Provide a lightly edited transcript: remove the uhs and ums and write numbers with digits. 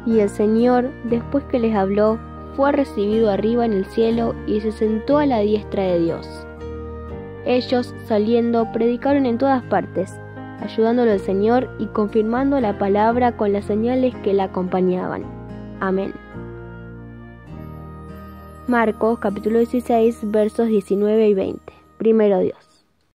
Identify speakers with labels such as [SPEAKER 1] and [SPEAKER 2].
[SPEAKER 1] Y el Señor, después que les habló, fue recibido arriba en el cielo y se sentó a la diestra de Dios. Ellos, saliendo, predicaron en todas partes, ayudándolo al Señor y confirmando la palabra con las señales que la acompañaban. Amén. Marcos capítulo 16 versos 19 y 20. Primero Dios.